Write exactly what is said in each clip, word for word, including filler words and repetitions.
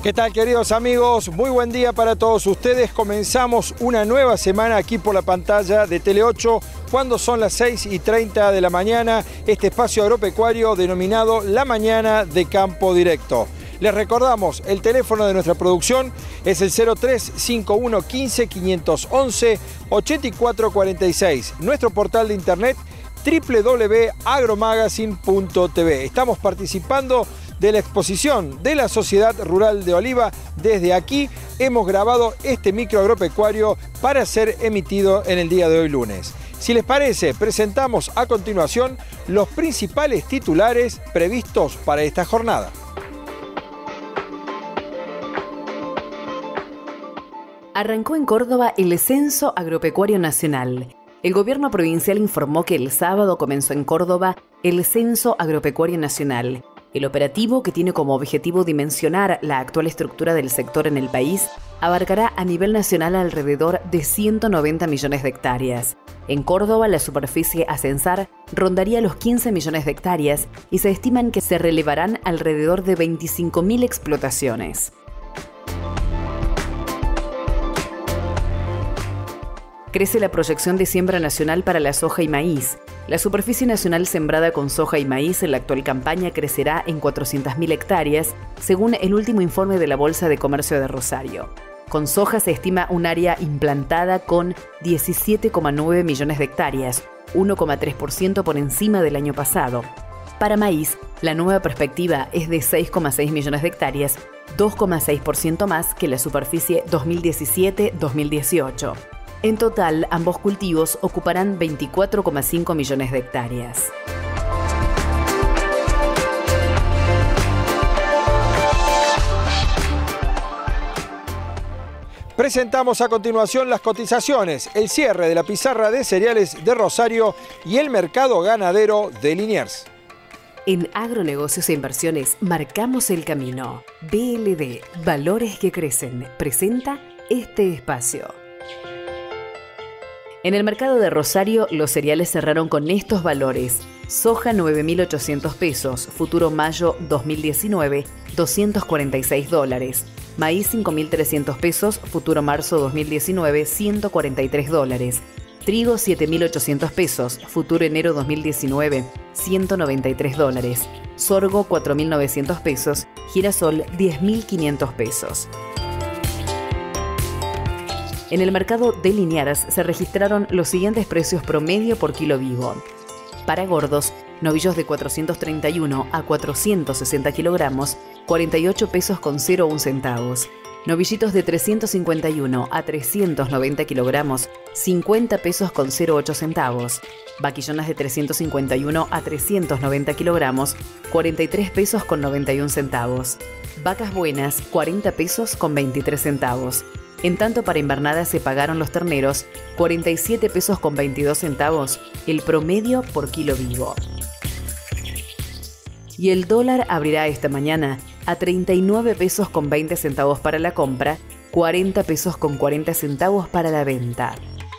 ¿Qué tal, queridos amigos? Muy buen día para todos ustedes. Comenzamos una nueva semana aquí por la pantalla de Tele ocho, cuando son las seis y treinta de la mañana, este espacio agropecuario denominado La Mañana de Campo Directo. Les recordamos, el teléfono de nuestra producción es el cero tres cinco uno uno cinco, cinco uno uno, ocho cuatro cuatro seis. Nuestro portal de internet doble u doble u doble u punto agromagazine punto t v. Estamos participando de la exposición de la Sociedad Rural de Oliva. Desde aquí hemos grabado este micro agropecuario para ser emitido en el día de hoy lunes. Si les parece, presentamos a continuación los principales titulares previstos para esta jornada. Arrancó en Córdoba el Censo Agropecuario Nacional. El gobierno provincial informó que el sábado comenzó en Córdoba el Censo Agropecuario Nacional. El operativo, que tiene como objetivo dimensionar la actual estructura del sector en el país, abarcará a nivel nacional alrededor de ciento noventa millones de hectáreas. En Córdoba, la superficie a censar rondaría los quince millones de hectáreas y se estiman que se relevarán alrededor de veinticinco mil explotaciones. Crece la proyección de siembra nacional para la soja y maíz. La superficie nacional sembrada con soja y maíz en la actual campaña crecerá en cuatrocientas mil hectáreas, según el último informe de la Bolsa de Comercio de Rosario. Con soja se estima un área implantada con diecisiete coma nueve millones de hectáreas, uno coma tres por ciento por encima del año pasado. Para maíz, la nueva perspectiva es de seis coma seis millones de hectáreas, dos coma seis por ciento más que la superficie dos mil diecisiete dos mil dieciocho. En total, ambos cultivos ocuparán veinticuatro coma cinco millones de hectáreas. Presentamos a continuación las cotizaciones, el cierre de la pizarra de cereales de Rosario y el mercado ganadero de Liniers. En Agronegocios e Inversiones marcamos el camino. B L D, Valores que Crecen, presenta este espacio. En el mercado de Rosario, los cereales cerraron con estos valores. Soja nueve mil ochocientos pesos, futuro mayo dos mil diecinueve, doscientos cuarenta y seis dólares. Maíz cinco mil trescientos pesos, futuro marzo dos mil diecinueve, ciento cuarenta y tres dólares. Trigo siete mil ochocientos pesos, futuro enero dos mil diecinueve, ciento noventa y tres dólares. Sorgo cuatro mil novecientos pesos, girasol diez mil quinientos pesos. En el mercado de Liniers se registraron los siguientes precios promedio por kilo vivo. Para gordos, novillos de cuatrocientos treinta y uno a cuatrocientos sesenta kilogramos, cuarenta y ocho pesos con cero coma uno centavos. Novillitos de trescientos cincuenta y uno a trescientos noventa kilogramos, cincuenta pesos con cero coma ocho centavos. Vaquillonas de trescientos cincuenta y uno a trescientos noventa kilogramos, cuarenta y tres pesos con noventa y uno centavos. Vacas buenas, cuarenta pesos con veintitrés centavos. En tanto, para invernada se pagaron los terneros cuarenta y siete pesos con veintidós centavos, el promedio por kilo vivo. Y el dólar abrirá esta mañana a treinta y nueve pesos con veinte centavos para la compra, cuarenta pesos con cuarenta centavos para la venta.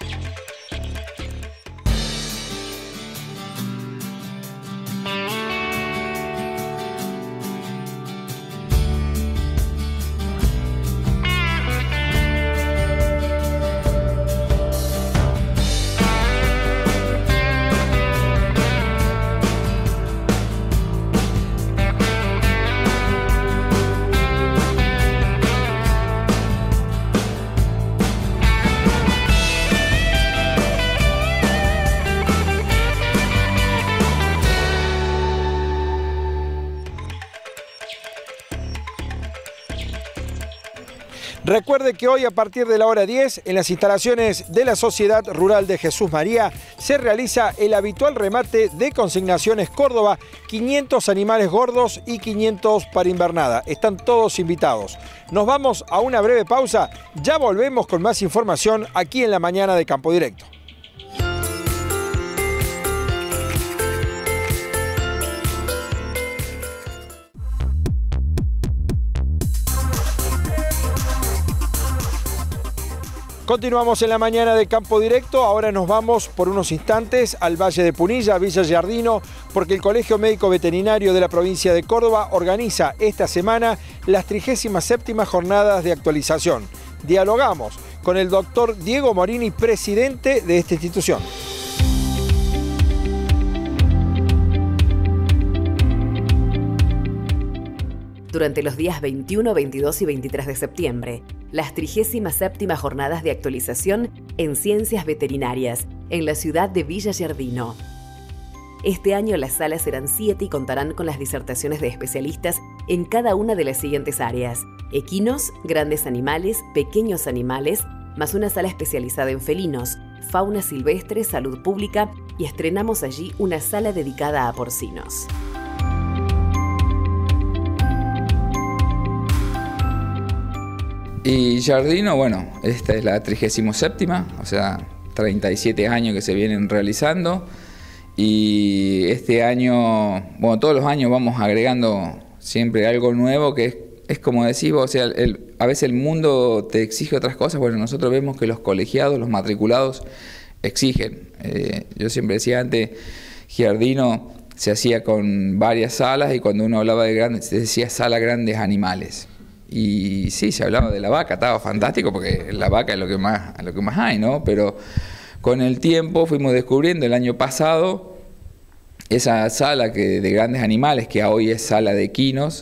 Recuerde que hoy a partir de la hora diez, en las instalaciones de la Sociedad Rural de Jesús María, se realiza el habitual remate de Consignaciones Córdoba, quinientos animales gordos y quinientos para invernada. Están todos invitados. Nos vamos a una breve pausa, ya volvemos con más información aquí en la mañana de Campo Directo. Continuamos en la mañana de Campo Directo. Ahora nos vamos por unos instantes al Valle de Punilla, Villa Giardino, porque el Colegio Médico Veterinario de la provincia de Córdoba organiza esta semana las trigésima séptimas jornadas de actualización. Dialogamos con el doctor Diego Morini, presidente de esta institución. Durante los días veintiuno, veintidós y veintitrés de septiembre, las trigésima séptimas jornadas de actualización en ciencias veterinarias en la ciudad de Villa Giardino. Este año las salas serán siete y contarán con las disertaciones de especialistas en cada una de las siguientes áreas: equinos, grandes animales, pequeños animales, más una sala especializada en felinos, fauna silvestre, salud pública, y estrenamos allí una sala dedicada a porcinos. Y Giardino, bueno, esta es la trigésima séptima, o sea, treinta y siete años que se vienen realizando. Y este año, bueno, todos los años vamos agregando siempre algo nuevo, que es, es como decís vos, o sea, el, a veces el mundo te exige otras cosas. Bueno, nosotros vemos que los colegiados, los matriculados, exigen. Eh, yo siempre decía antes, Giardino se hacía con varias salas, y cuando uno hablaba de grandes, se decía sala grandes animales. Y sí, se hablaba de la vaca, estaba fantástico porque la vaca es lo que más, lo que más hay, ¿no? Pero con el tiempo fuimos descubriendo el año pasado esa sala que, de grandes animales, que hoy es sala de equinos,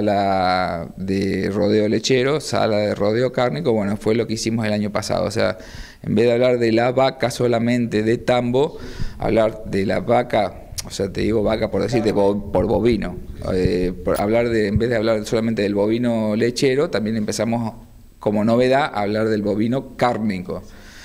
sala de rodeo lechero, sala de rodeo cárnico. Bueno, fue lo que hicimos el año pasado. O sea, en vez de hablar de la vaca solamente de tambo, hablar de la vaca, o sea, te digo vaca por decirte, bo, por bovino. Eh, por hablar de, en vez de hablar solamente del bovino lechero, también empezamos como novedad a hablar del bovino cárnico.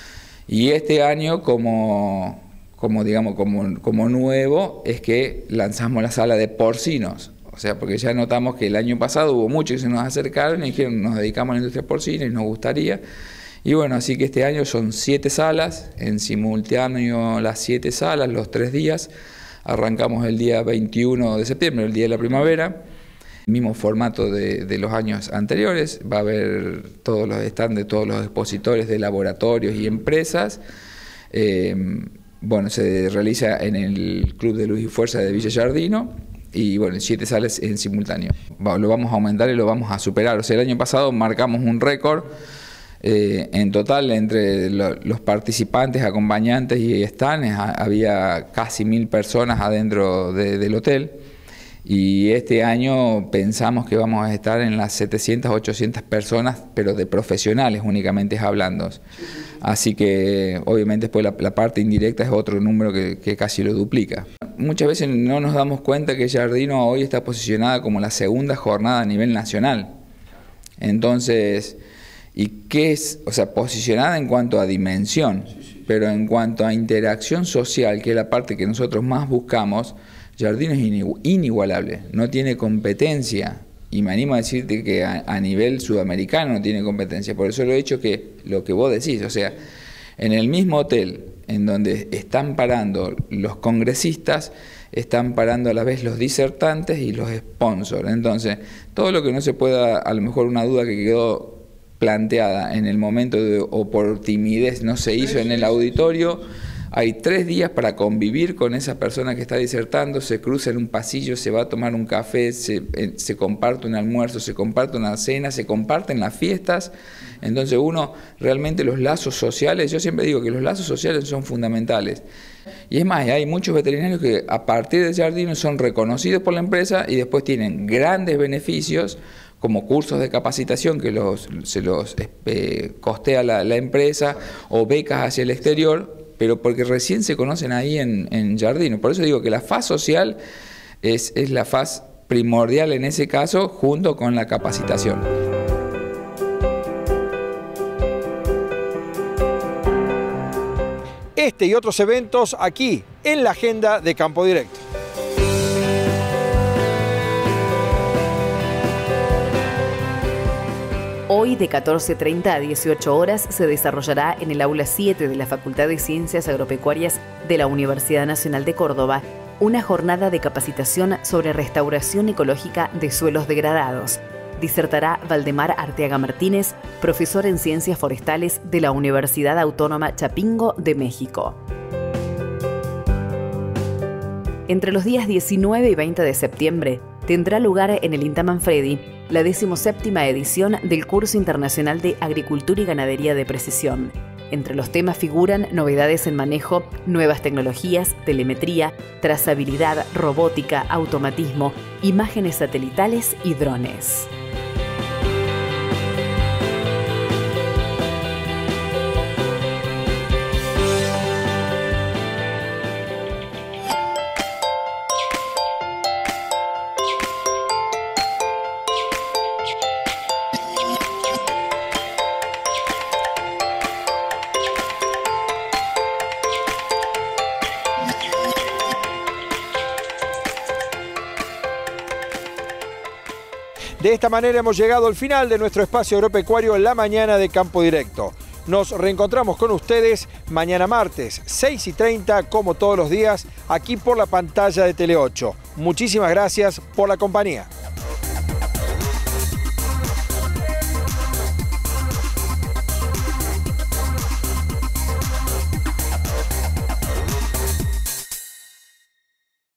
Y este año, como, como digamos, como, como nuevo, es que lanzamos la sala de porcinos. O sea, porque ya notamos que el año pasado hubo muchos que se nos acercaron y dijeron, nos dedicamos a la industria porcina y nos gustaría. Y bueno, así que este año son siete salas, en simultáneo las siete salas, los tres días. Arrancamos el día veintiuno de septiembre, el día de la primavera, mismo formato de, de los años anteriores. Va a haber todos los stands de todos los expositores de laboratorios y empresas. Eh, bueno, se realiza en el Club de Luz y Fuerza de Villa Giardino, y bueno, siete salas en simultáneo. Lo vamos a aumentar y lo vamos a superar. O sea, el año pasado marcamos un récord. Eh, en total, entre lo, los participantes, acompañantes y stands, había casi mil personas adentro de, del hotel. Y este año pensamos que vamos a estar en las setecientas, ochocientas personas, pero de profesionales únicamente hablando. Así que obviamente después la, la parte indirecta es otro número que, que casi lo duplica. Muchas veces no nos damos cuenta que Giardino hoy está posicionada como la segunda jornada a nivel nacional. Entonces, ¿y qué es? O sea, posicionada en cuanto a dimensión, pero en cuanto a interacción social, que es la parte que nosotros más buscamos, Giardino es inigualable, no tiene competencia, y me animo a decirte que a, a nivel sudamericano no tiene competencia. Por eso lo he dicho, que lo que vos decís, o sea, en el mismo hotel en donde están parando los congresistas, están parando a la vez los disertantes y los sponsors. Entonces, todo lo que no se pueda, a lo mejor una duda que quedó planteada en el momento de, o por timidez no se hizo en el auditorio, hay tres días para convivir con esa persona que está disertando, se cruza en un pasillo, se va a tomar un café, se, se comparte un almuerzo, se comparte una cena, se comparten las fiestas. Entonces uno, realmente los lazos sociales, yo siempre digo que los lazos sociales son fundamentales. Y es más, hay muchos veterinarios que a partir de Giardino son reconocidos por la empresa y después tienen grandes beneficios, como cursos de capacitación que los, se los eh, costea la, la empresa, o becas hacia el exterior, pero porque recién se conocen ahí en, en Giardino. Por eso digo que la faz social es, es la faz primordial en ese caso, junto con la capacitación. Este y otros eventos aquí en la agenda de Campo Directo. Hoy de catorce treinta a dieciocho horas se desarrollará en el aula siete de la Facultad de Ciencias Agropecuarias de la Universidad Nacional de Córdoba una jornada de capacitación sobre restauración ecológica de suelos degradados, disertará Valdemar Arteaga Martínez, profesor en Ciencias Forestales de la Universidad Autónoma Chapingo de México. Entre los días diecinueve y veinte de septiembre tendrá lugar en el INTA Manfredi la decimoséptima edición del Curso Internacional de Agricultura y Ganadería de Precisión. Entre los temas figuran novedades en manejo, nuevas tecnologías, telemetría, trazabilidad, robótica, automatismo, imágenes satelitales y drones. De esta manera hemos llegado al final de nuestro espacio agropecuario La Mañana de Campo Directo. Nos reencontramos con ustedes mañana martes, seis y treinta, como todos los días, aquí por la pantalla de Tele ocho. Muchísimas gracias por la compañía.